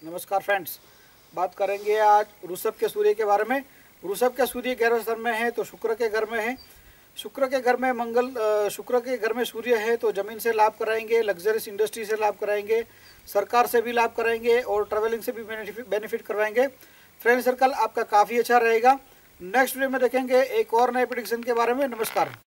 नमस्कार फ्रेंड्स, बात करेंगे आज वृषभ के सूर्य के बारे में। वृषभ के सूर्य 11वें स्थान में है तो शुक्र के घर में है। शुक्र के घर में शुक्र के घर में सूर्य है तो ज़मीन से लाभ कराएंगे, लग्जरियस इंडस्ट्री से लाभ कराएंगे, सरकार से भी लाभ कराएंगे और ट्रैवलिंग से भी बेनिफिट करवाएंगे। फ्रेंड सर्कल आपका काफ़ी अच्छा रहेगा। नेक्स्ट वीडियो में देखेंगे एक और नए प्रेडिक्शन के बारे में। नमस्कार।